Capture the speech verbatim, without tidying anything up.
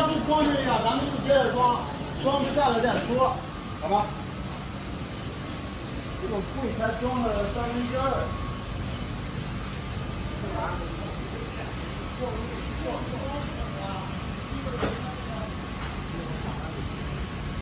要是装成这样，咱们就接着装，装不下来再说，好吧？这个柜才装了三分之二。